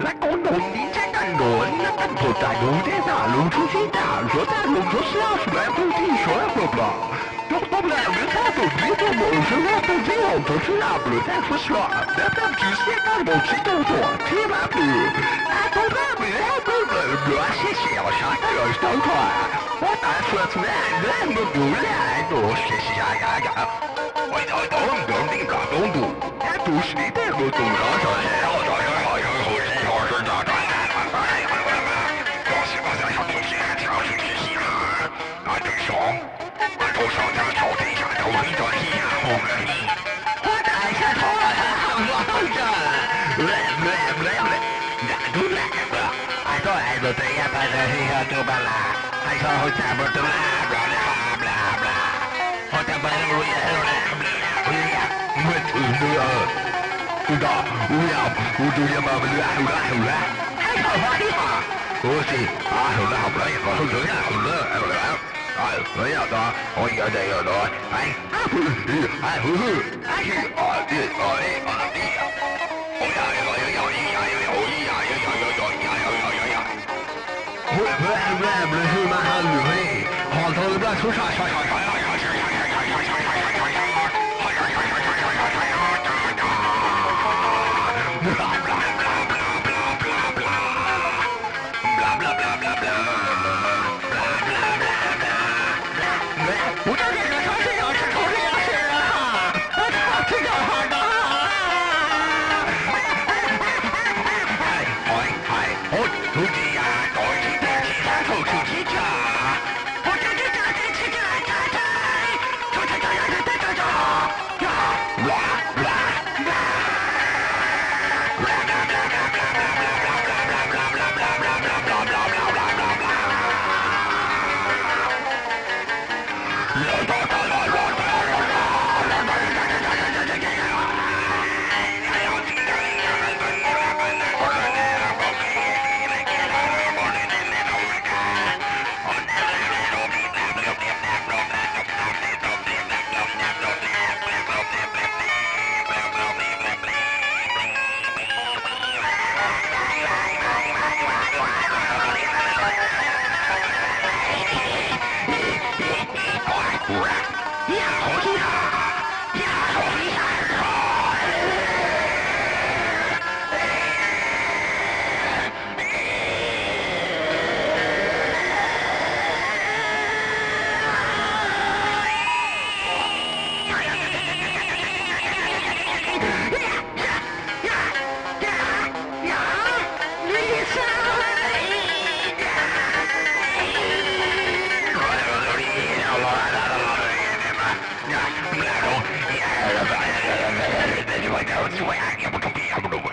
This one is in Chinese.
来共同理解更多，那更多在路点上露出心跳，说在路途是要出来不提说不不。我不来没啥都知道，我是我不知道，不知道不再说说，那咱只写到我知道多，千万不，那都那没有不不谢谢我上这个上课，我打说出来，那么不来多谢谢呀呀，我要到我领导公布，那都是你的我总上上来，我早上好像后是好是咋着？我这也把这黑下就办了，还说后下不懂啦，不啦不啦不啦，我这把路也好了，不要，我不要，知道，不要，我就要把不了，好了，还好好的嘛，我是啊，好了，我好这样，好了，哎，我要的，我要的要的，哎，啊不是，哎呼呼，哎是啊对，我要。不是马上旅会，好头子不出啥。我这个城市要是出这样事啊，我操，这叫啥呢？我估计呀，搞起点其他臭出去家，我这家给吃起来菜，你我呀，也不中意，也不中意。